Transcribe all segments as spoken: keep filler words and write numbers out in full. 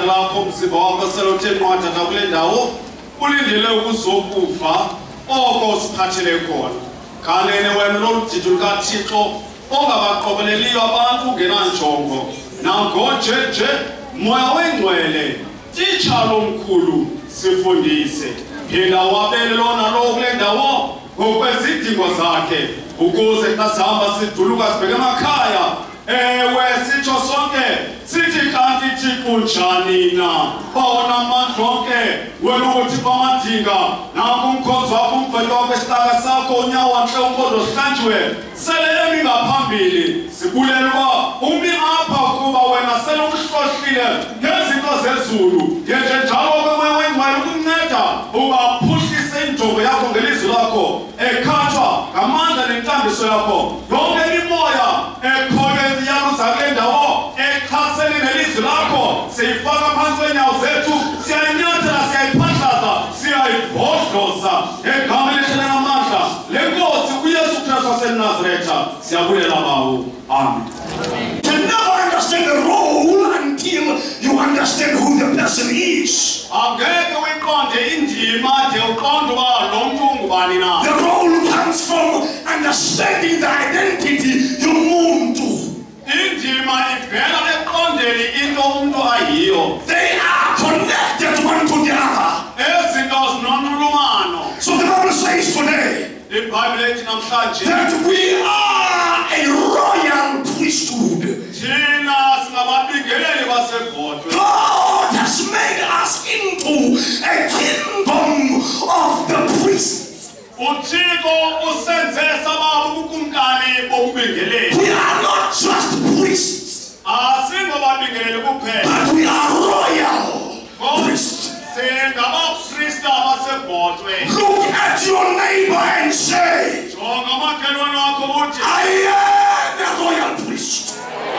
igazi lakho umzimba wakho selothenqwatha kule ndawo ulindele ukuzokufa oko usiphathele khona khalene wena loludidi lukaThixo ongabaqobeleliyo abantu ngenanjongo nangoje nje moya wengcwele titsha lomkhulu sifundise phinda wabele lona lo kule ndawo ngokwezidingo zakhe ukuze xa sihamba siduluka sibheke emakhaya ewe sitsho sonke sithi kanti Thixo unjani na bawona amandla onke wena uthi bamadinga nanku umkhonzo wakho umgqwetho wakho esihlaka sakho unyawo ntle umpondo sihlanjwe sele emi ngaphambili sibulela uba umi apha kuba wena sele umhlohlile ngezinto zezulu ngenje njalo kwemoya wengcwele ukunceda uba phuhlise injongo yakho ngelizwi lakho ekhathwa ngamandla nentambiso yakho yonke imimoya ekhoyo yaluza kule ndawo exhasene nelizwi lakho siyifaka phansi kwenyawo zethu siyayinyathela siyayiphahlaza siyayibhodloza ngegama elihle namandla lenkosi uYesu Kristu waseNazaretha siyabulela bawo amen. You can never understand the role until you understand who the person is. Angeke uyiqonde indima de uqonde uba lo muntu ungubani na. The role comes from understanding the identity yomuntu. Indima ivela eqondeni into umuntu ayiyo. They are connected one to the other. Ezinto zinonxulumano. So the Bible says today iBhayibheli ethi namhlanje that we are a royal priesthood. Thina singababingeleli baseGodwe. God has made us into a kingdom of the priests. uThixo usenze sababa ubukumkani bobubingeleli. We are not just priests, asingobabingeleli kuphela, but we are royal priests. singabaprista baseGodwe. Look at your neighbor and say, jonga umakhelwane wakho uthi I am a royal priest.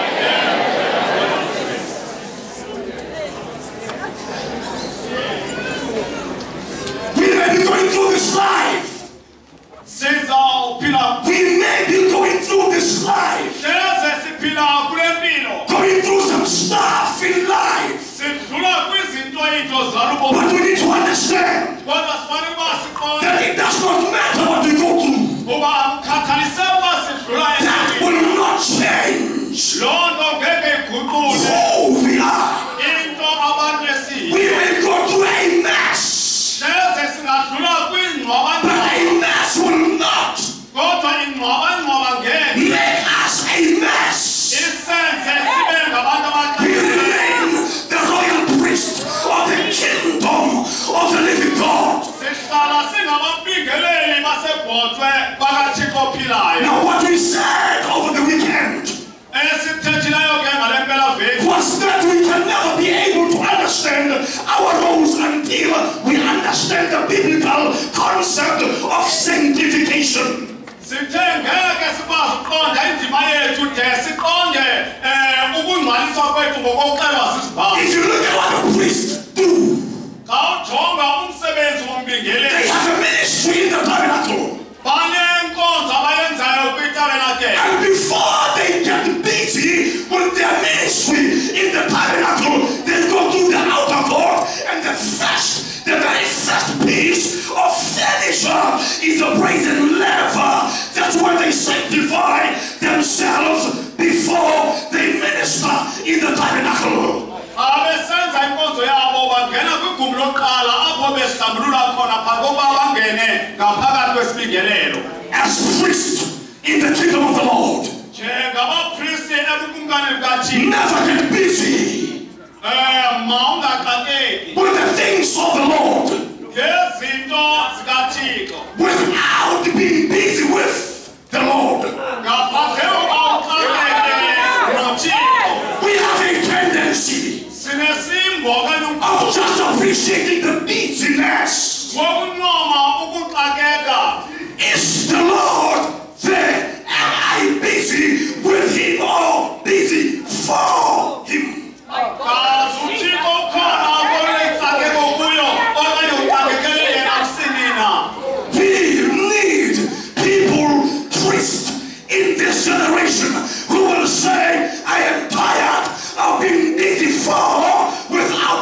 We may be going through this life. sizawuphila We may be going through this life. eze siphila kule mpilo, Going through some stuff in life. sidlula kwizinto into zalubo, But we need to understand kodwa sifanele uba siqonde that it does not matter what we go through. uba akukhathalise uba sidlula That ezintweni. will not change Loo nto ngeke iguqule who we are. into abantu esiyiyo. We may go through a mess, eze singadlula but kwingxwabangxwaba, a mess will not kodwa ingxwabangxwaba ngeke make us a mess. isenze sibe ngabantu We abaqinileyo. remain the royal priest of the kingdom of the living God. Sihlala singababingeleli baseGodwe bakaThixo ophilayo. Now what we said over the weekend Esithethileyo ke ngale mpelaveki was that we can never be able to understand our roles until we understand the biblical concept of sanctification. sithe ngeke sikwazi ukuqonda indima yethu de siqonde um ukungcwaliswa kwethu ngokokuxelwa sisibhalo. If you look at what the priests do, Xa ujonga umsebenzi they wombingeleli, have a ministry in the tabernacle. banenkonzo abayenzayo kwitabernacle. And before they get busy with their ministry in the tabernacle, they go to the outer court, and the first, the very first piece of furniture is the brazen laver. That's where they sanctify themselves before they minister in the tabernacle. Abesenza inkonzo yabo bangena kwigumbi lokuqala apho behlambulula khona phambi kokuba bangene ngaphakathi kwesibingelelo. As priests in the kingdom of the Lord, Njengabapristi ebukumkani bukaThixo, never get busy um mawungaxakeki with the things of the Lord ngezinto zikaThixo without being busy with the Lord. ngaphandle kokuba uxakeke noThixo. We have a tendency Sinesimbo okanye of just appreciating the busyness. wokuncoma ukuxakeka. Is the Lord there? Am I busy with Him or busy for Him? Kazi uThixo ukhona abolexakeko kuyo okanye uxakekele yena msini na. We need people, priests in this generation who will say, I am tired of being busy for without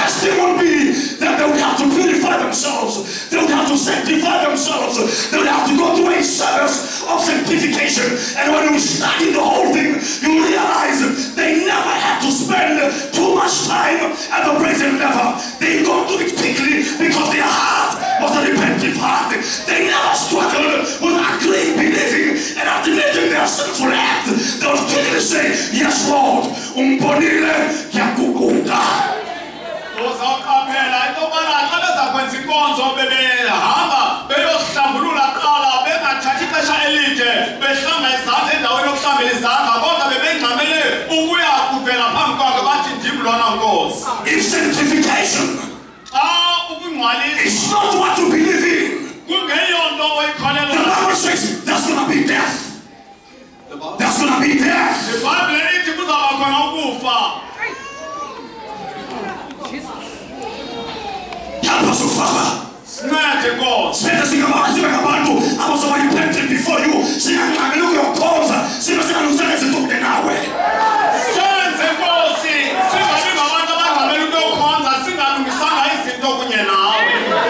last thing would be that they would have to purify themselves. They would have to sanctify themselves. They would have to go through a service of sanctification. And when you study the whole thing, you realize they never had to spend too much time at the brazen level. They go through it quickly because their heart was a repentant heart. They never struggled with agreeing, believing, and admitting their sinful act. They would quickly say, yes, Lord, umbonile yakukuka. Uzaqaphela into yobana xa bezakwenza inkonzo bebehamba beyohlambulula kuqala bengathathi ixesha elide behlamba izandla endaweni yokuhlambela izandla kodwa bebengxamele ukuya kuvela phambi kwakhe bathi ndim lona Nkosi. If sanctification is not what you believe in, the Bible says that's going to be death. That's going to be death. The Bible ithi kuzaba khona ukufa. Help us, O Father. Sincede Nkosi. Siphethe singabantu abantu abazobarepentant before you. Singanqameli ukuyokhonza sibe singalungisanga izinto kude nawe. Senze Nkosi, singabi ngabantu abangxameli ukuyokhonza singalungisanga izinto kunye nawe.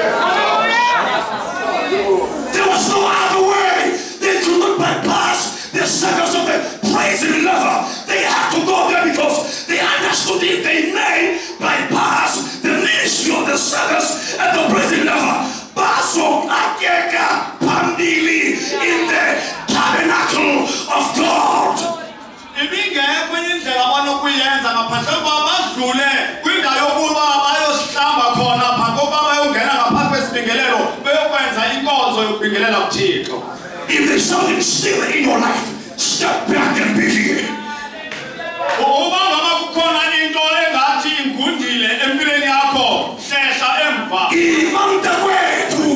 There was no other way. They could not bypass the service of the praise and lover. They had to go there because they understood if they may bypass the ministry of the service and the praise and lover. Baso Akeka Pandili in the tabernacle of God. Ibingekho enye indlela abanokuyenza ngaphandle kokuba badlule kwindawo yokuba bayohlamba khona phambi kokuba bayongena ngaphandle kwesibingelelo beyokwenza inkonzo yokubingelela kuThixo. If there's something still in your life, step back and be here. Uba ngaba kukhona into engathi ingundile empilweni yakho, hlehla emva. Imanda kwethu.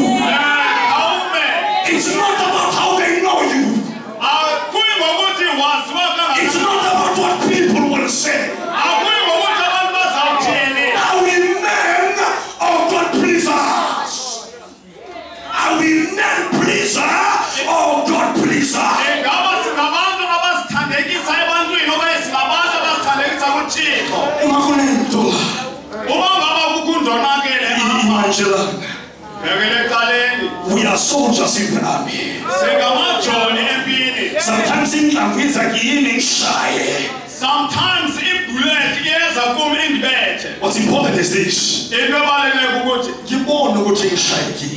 It's not about how they know you. It's not about what people will say. Are we men or God pleasers? Are we men pleasers or God pleasers? We are soldiers in the army. Sometimes in shy. Sometimes if bullet is a woman in bed. What's important is this. If you want to keep on looking shaky.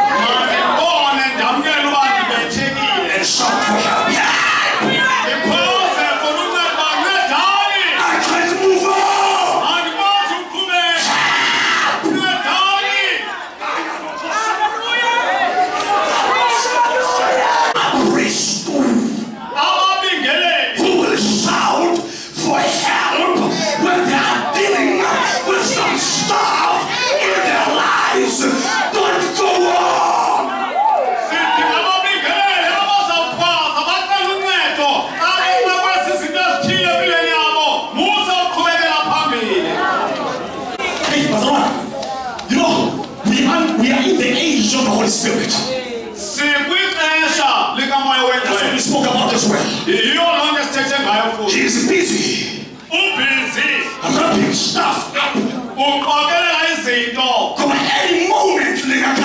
And shout for help. I can't move on. Who will shout for help when they are dealing with some stuff in their lives? Don't go on. You know, we are, we are in the age of the Holy Spirit. That's what we spoke about as well. He is busy wrapping stuff up. Come any moment,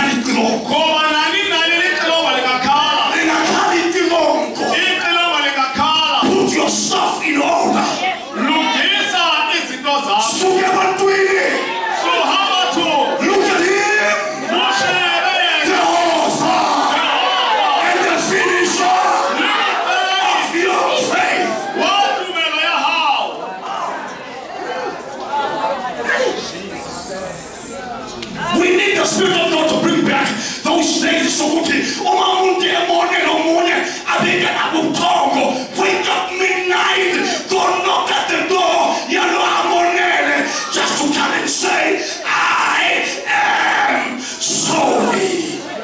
put your stuff in order. Look at him. The author and the finisher of your faith. We need the Spirit of God to bring back those days. So wake up midnight, go knock at the door, just to come and say, I am sorry.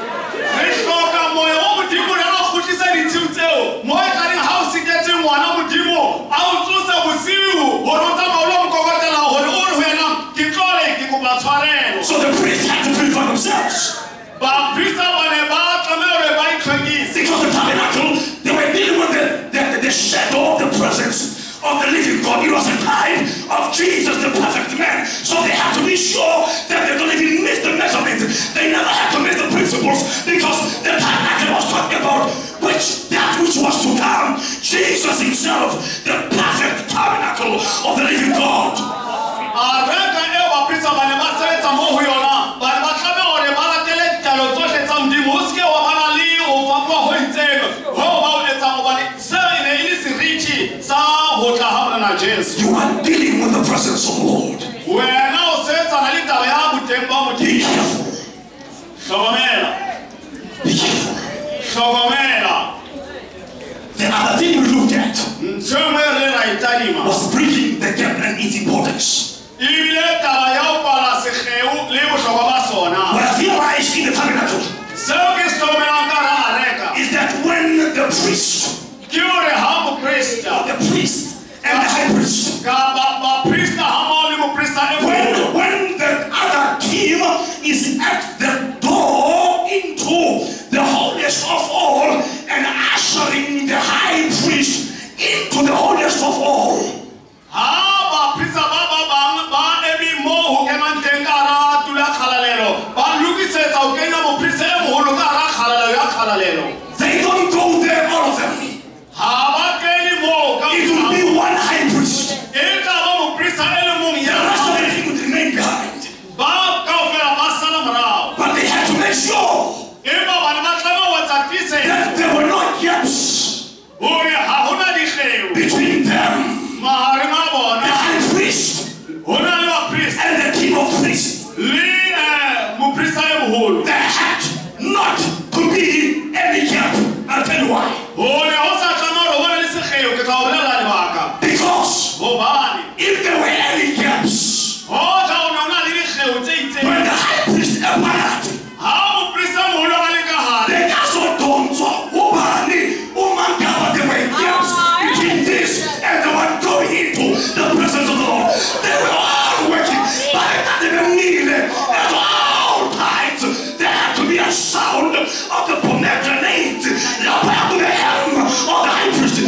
So the priests had to purify themselves. Because the tabernacle, they were dealing with the Jesu. You are dealing with the presence of the Lord. Wena usetsa nalindaba ya butemba Be muthi. careful. Hlokomela. Be careful. Hlokomela. The other thing we looked at Ntsengwe re ra italima. was bridging the gap and its importance. Ibile taba ya o pala segeu le bohlokwa ba sona. What I realized in the tabernacle Seo ke se hlokomelang ka hara areka. is that when the priest, Ke hore ha mopresta the priest and the high priest, ka ba baprista ha mmoho le moprista e when, moholo. when the other team is at the door into the holiest of all and ushering the high priest into the holiest of all, Ha baprista ba ba bang ba emi mo ho kenang teng ka hara tulo ya kgalalelo. Ba lokisetsa ho kenya moprista e moholo ka hara kgalalelo ya kgalalelo. they don't go there, all of them. Ha ba kene mo ka It will be one high priest. e tla ba moprista e le mong The ya rest of the team would remain behind. ba kaofela ba sala morao. But they had to make sure Empa bana ba tlameha ho etsa tiisetso that there were no gaps hore ha hona dikgeo between them, mahareng a the bona. high priest Ho na le baprista and the king of priests. le eh, moprista e moholo. There had not to be any gap. I'll tell you why. Hore ho sa tlameha hore ho bane le sekgeo, ke tla o bolela lebaka. Because Hobane if there were any gaps, ho tla o ne ho na le dikgeo tse itseng. when the high priest appeared, Ha moprista e moholo a le ka hare, they just don't Ubani, Umangaba, there were gaps between this and the one going into the presence of the Lord. They were all working, but it doesn't even mean it. At all times, there had to be a sound of the pomegranate, the the hem of the high priest.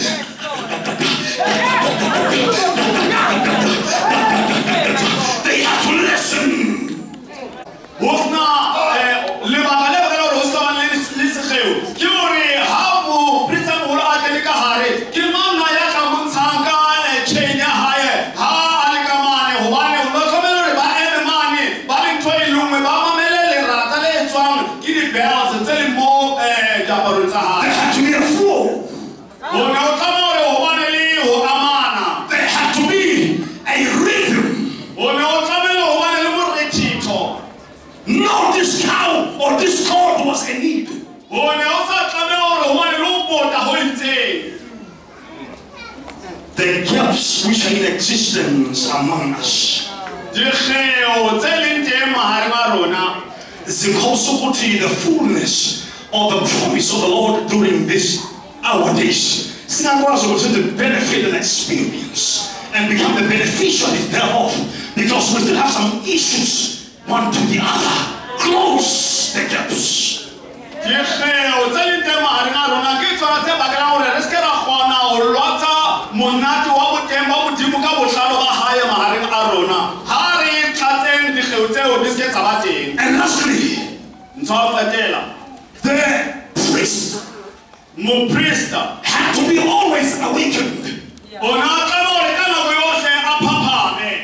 They had to listen. hofna lebaka le baka hore ho ska bane le sekgeo ke hore ha moprista e moholo a kene ka hare, ke mang na ya tla montshang ka chain ya hae ha a le ka mane, hobane o no tlamehile hore ba eme mane ba le ntho e le nngwe, ba mamele lerata le etswang ke di-bells tse leng mo diaparong tsa hae. There had to be a flow. Ho ne ho tlameha hore ho bane le ho amana. There had to be a rhythm. Ho ne ho tlamehile ho bane le morethitho. No discount or discord was a need. Ho ne ho sa tlameha hore ho bane le ho pota ho itseng. The gaps which are in existence among us. Dikgeo tse leng teng mahareng a rona Zikhosukuti, the fullness of the promise of the Lord during this our days. Singakwazi ukuthi to benefit and experience and become the beneficiaries thereof, because we still have some issues one to the other. Close the gaps. dikgeo tse leng teng mahareng a rona ke tsona tse bakelang hore re seke ra kgona ho lwatsa monate wa boteng ba modimo ka botlalo ba hae mahareng a rona ha re tlatseng dikgeo tseo di seke tsa ba teng. And lastly, Ntho ya ho qetela, the priest moprista had to be always awakened. o ne a tlameha hore ka nako yohle a phaphame.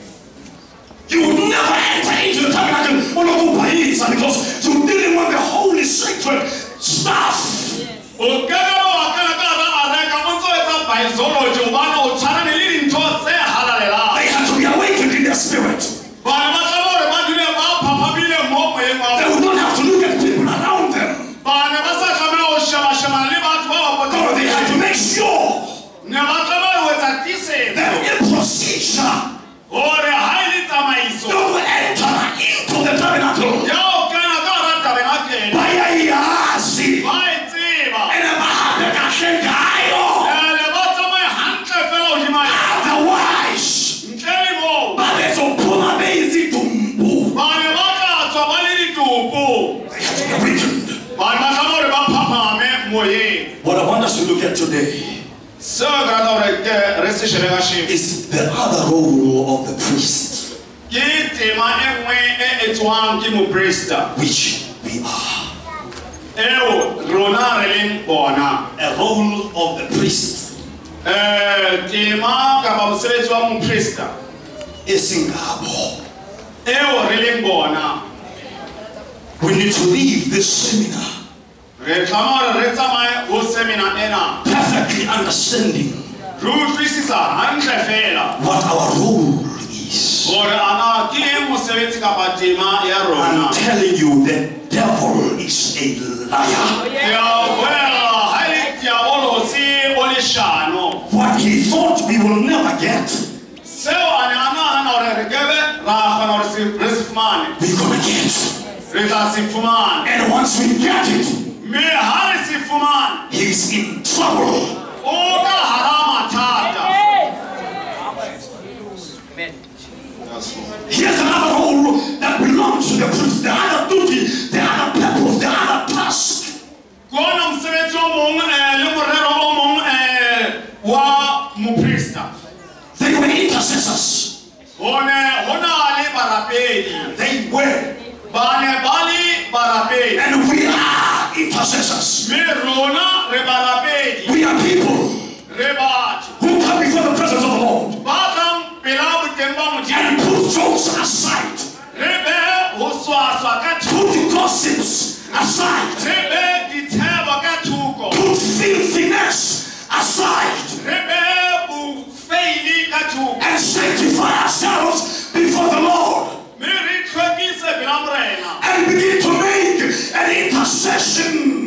You would never enter into the tabernacle because you're dealing with the holy sacred stuff. O ka ka ba kana ka ra areka o ntse o etsa biology hobane o tshwana le dintho tse halalelang. They had to be awakened in their spirit. Bana ba tlameha hore ba dule ba phaphamile mo moyeng wa They would not have to look at people around them. bana ba sa tlameha ho shebashebana le batho ba ba No, they had to make sure ne ba tlameha ho etsa tiisetso that in procedure hore ha e le tsamaiso they will enter into the tabernacle. ya o kena ka hara tabernakel Bayayazi. ba e tseba And bahambe kahle ngayo. ele ba tsamaye hantle fela hodima yona. Otherwise, Ntle le moo babezophuma beyizidumbu. bana ba tla tswa ba le ditopo. They had to be awakened. Bana ba tlameha hore ba phaphame moyeng. What I want us to look at today Seo ke rata hore ke re se shebe kasheko is the other role of the priest, ke tema e nngwe e etswang ke moprista which we are. eo rona re leng bona. A role of the priest Eh, tema kapa mosebetsi wa moprista esingabo. eo re leng bona. We need to leave this seminar Re tlameha hore re tsamaye ho seminar ena perfectly understanding what our role is. I'm telling you, the devil is a liar. What he thought we will never get, we're gonna get. And once we get it, he's in trouble. Here's another role that belongs to the priest, the other duty, the other purpose, the other task. They were intercessors. They were. And we are intercessors. We are people who come before the presence of the Lord and put jokes aside, put gossips aside, put filthiness aside, and sanctify ourselves before the Lord and begin to make an intercession.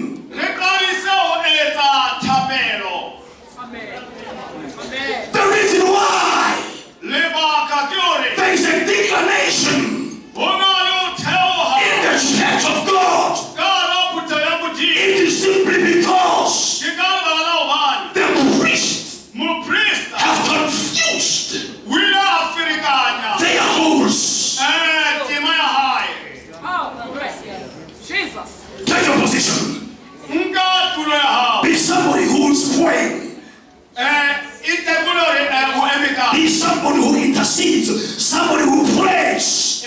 The reason why there is a declination in the church of God, it is simply because the priests have confused their roles. Take your position. Be somebody who is praying. Be somebody who intercedes, somebody who prays.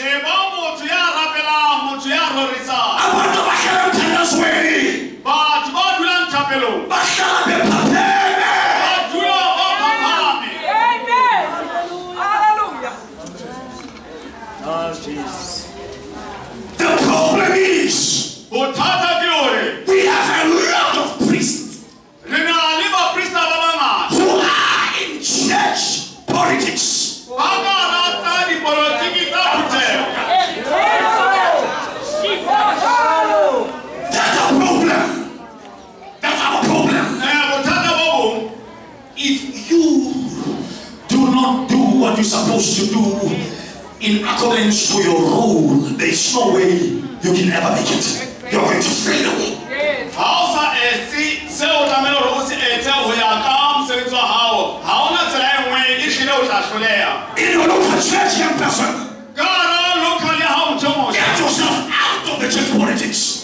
The problem is, we have a lot of priests who are in church politics. That's our problem. That's our problem. If you do not do what you're supposed to do in accordance to your role, there is no way you can ever make it. You're going to fail. In your local church, young person, get yourself out of the church politics.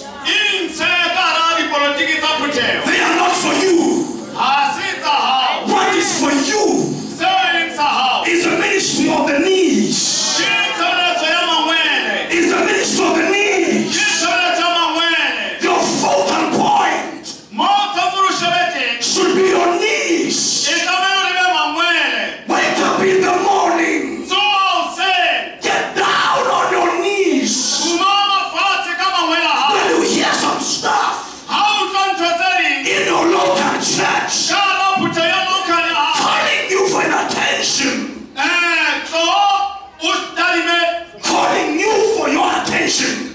They are not for you. What is for you is the ministry of the knees. Is the ministry of the knees. Your focal point should be your knees. Wake up in the morning. Get down on your knees. When you hear some stuff in your local church calling you for an attention, calling you for your attention,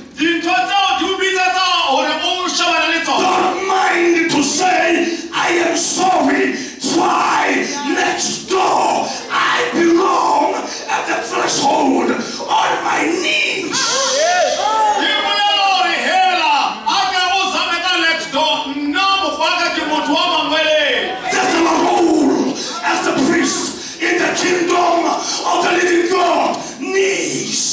don't mind to say, I am sorry, try next door. I belong at the threshold on my knees. That's our role as the priest in the kingdom of the living God. Knees.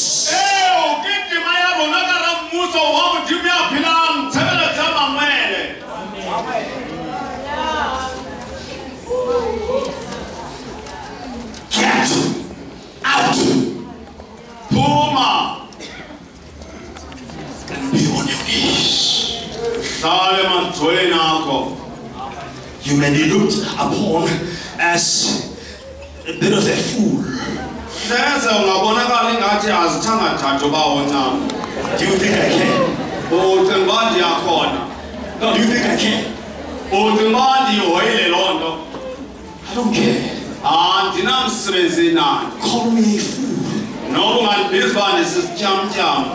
Get out. Puma. And be on your knees. You may be looked upon as a bit of a fool. Do you think I can? No, do you think I can? don't care. Andinamsebenzi nayo. Call me a fool. Noma ungandibizwa nesisityamtyam.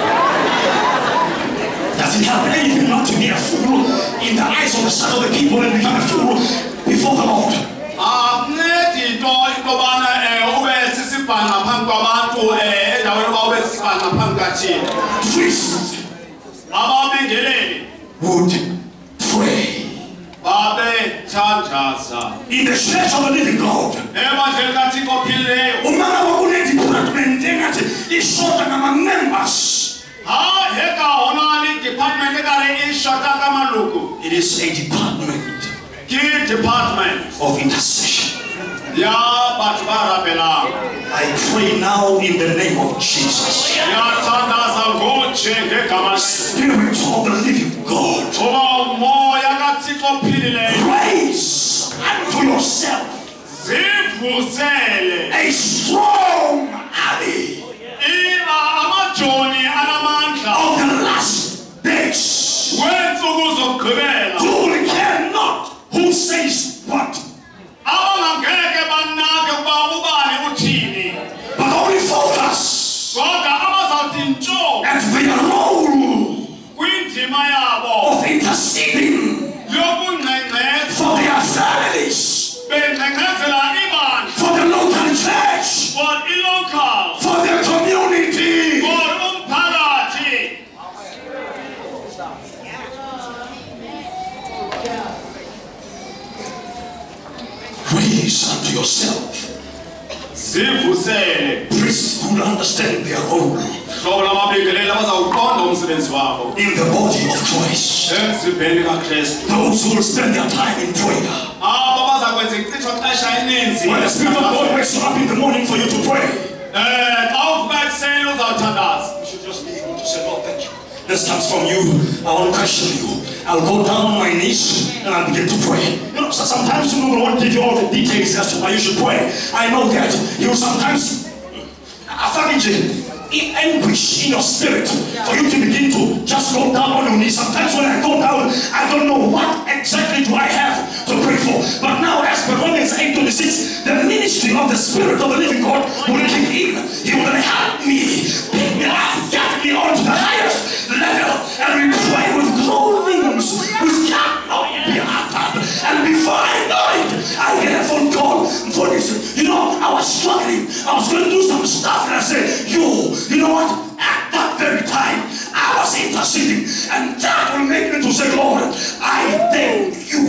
Does it help anything not to be a fool in the eyes of the son of the people and become a fool before the Lord? Akuncedi into intobana ube sisibhanqa phambi kwabantu endaweni yoba ube sisibhanqa phambi kaThixo. Priests Ababingeleli would pray in the church of the living God. Emandleni kaThixo ophilileyo. Umama wakunedipartment engathi ishota ngama-members. It is a department department of intercession. I pray now in the name of Jesus. Spirit of the living God, raise unto yourself a strong army of the last days. Who cannot, who says what? But only focus at the role of interceding for their families, for the local church, for their community. Raise unto yourself priests who understand their role in the body of Christ. Those who will spend their time in prayer. When the Spirit of God wakes you up in the morning for you to pray, you should just be able to say, Lord, thank you. This comes from you. I won't question you. I'll go down on my knees and I'll begin to pray. You know, so sometimes you don't want to give you all the details as to why you should pray. I know that you sometimes in anguish in your spirit for you to begin to just go down on your knees. Sometimes when I go down, I don't know what exactly do I have to pray for. But now, as per Romans eight twenty-six, the ministry of the Spirit of the living God will kick in. He will help me, pick me up, get me on to the highest level, and we pray with groanings which cannot be uttered. And before I know it, I get a phone call for this. You know, I was struggling. I was going to do some stuff, and I said, you, you know what? At that very time, I was interceding, and that will make me to say, Lord, I thank you.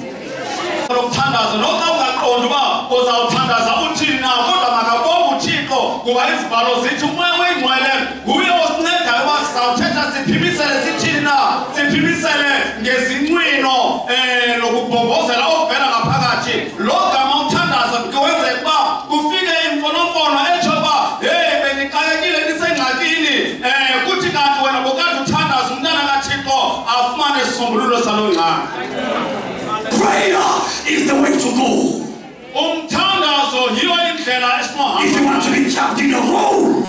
Prayer is the way to go. If you want to be kept in a role